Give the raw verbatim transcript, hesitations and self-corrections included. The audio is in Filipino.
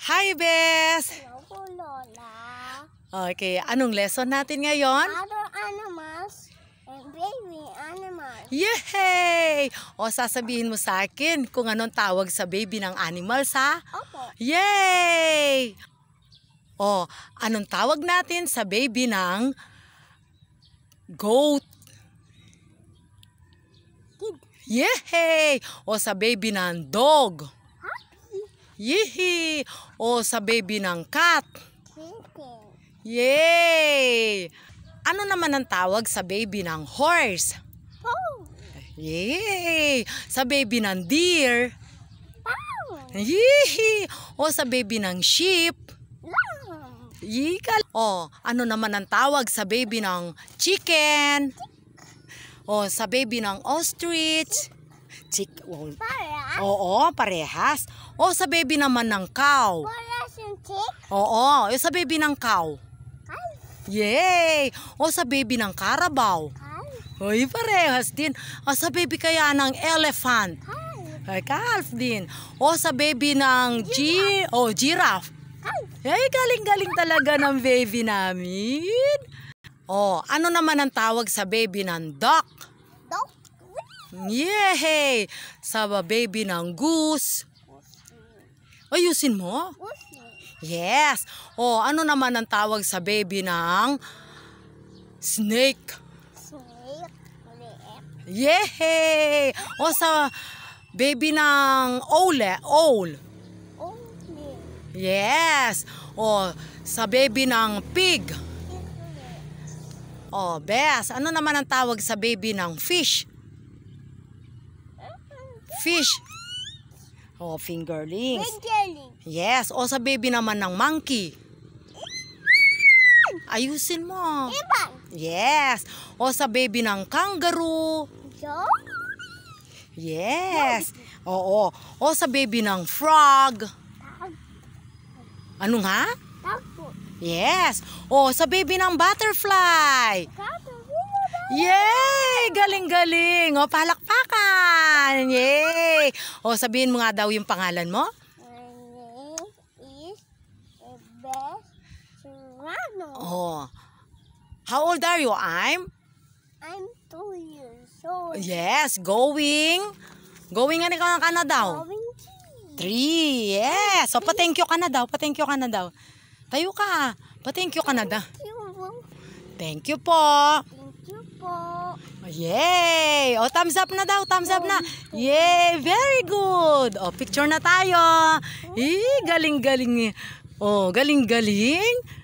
Hi, Bes! Hello po, Lola. Okay, anong lesson natin ngayon? Other animals and baby animals. Yay! O sasabihin mo sa akin kung anong tawag sa baby ng animals, ha? Opo. Yay! O, anong tawag natin sa baby ng goat? Kid. Yay! O sa baby ng dog? Happy. Yee! O sa baby ng cat? Chicken. Yay! Ano naman ang tawag sa baby ng horse? Poo. Yay! Sa baby ng deer? Pow. Yee! O sa baby ng sheep? Lamb. Yikal! O, ano naman ang tawag sa baby ng chicken? O, sa baby ng ostrich? Chick oh, Para. Oo, parehas. O, sa baby naman ng cow? Para yung chick. Oo, o sa baby ng cow? Calf. Yay! O sa baby ng carabao? Calf. Uy, parehas din. O sa baby kaya ng elephant? Calf. Ay, calf din. O sa baby ng G... O, giraffe. Calf. Ay, galing-galing talaga ng baby namin. O, ano naman ang tawag sa baby ng duck? Dog. Yay! Sa baby ng goose? Ayusin mo. Pussy. Yes. O, ano naman ang tawag sa baby ng snake? Snake. Liep. Yay! O sa baby ng ole, owl? Only. Yes. O sa baby ng pig? O, Bes, ano naman ang tawag sa baby ng fish? Fish. O, fingerlings. Fingerling. Yes. O sa baby naman ng monkey? Ayusin mo. Ibang. Yes. O sa baby ng kangaroo? Joe. Yes. Oo. O sa baby ng frog? Ano nga? Tapo. Yes. O sa baby ng butterfly? Tapo. Yay! Galing-galing. O, palakpakan. Yay! O, sabihin mo nga daw yung pangalan mo. My name is Bes Serrano. Oh. How old are you? I'm? I'm two years old. Yes, going. Going nga ikaw ka na daw. Going Three. Yes. So, pa-thank you ka na daw. Pa-thank you ka na daw. Tayo ka. Pa-thank you ka na daw. Thank you po. Thank you po. Yay! O, thumbs up na daw. Thumbs up na. Yay! Very good. O, picture na tayo. Eh, galing-galing. O, galing-galing.